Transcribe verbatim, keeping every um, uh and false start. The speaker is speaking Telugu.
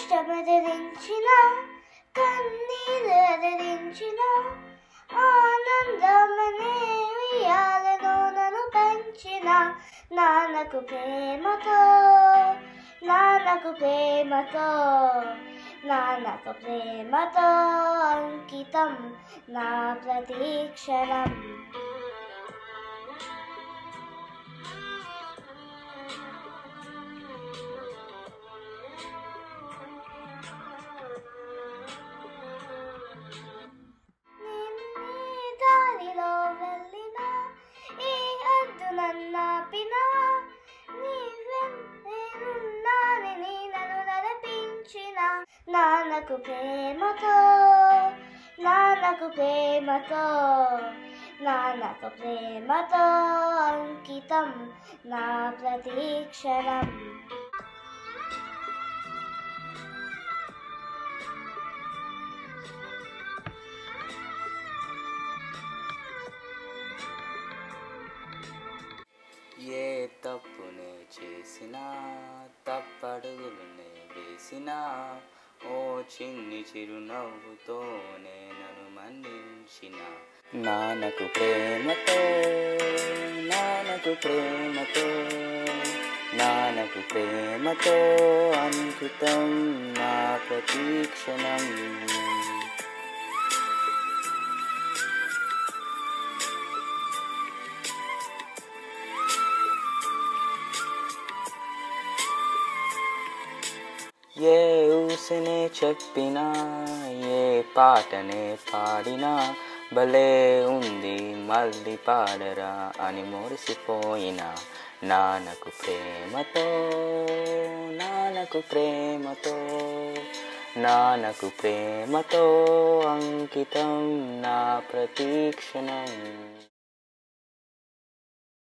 కష్టమెదిరించిన కన్నీళ్ళు ఎదిరించిన ఆనందమనే ఉయ్యాలలో నన్ను పెంచిన నాన్నకు ప్రేమతో నాన్నకు ప్రేమతో నాన్నకు ప్రేమతో అంకితం నా ప్రతీక్షణం. దారిలో వెళ్ళిన ఈ అద్దు నన్నాపిన నీవెన్నాని నన్ను నడిపించిన నాన్నకు ప్రేమతో నాన్నకు ప్రేమతో నాన్నకు ప్రేమతో అంకితం నా ప్రతీక్షణం. ఏ తప్పునే చేసినా తప్పడుగులునే వేసినా ఓ చిన్ని చిరునవ్వుతోనే నన్ను మన్నించిన నాన్నకు ప్రేమతో నాన్నకు ప్రేమతో నాన్నకు ప్రేమతో అంకితం నా ప్రతీక్షణం. ఏ ఊసనే చెప్పినా ఏ పాటనే పాడినా భలే ఉంది మళ్ళీ పాడరా అని మురిసిపోయిన నాన్నకు ప్రేమతో నాన్నకు ప్రేమతో నాన్నకు ప్రేమతో అంకితం నా ప్రతీక్షణం.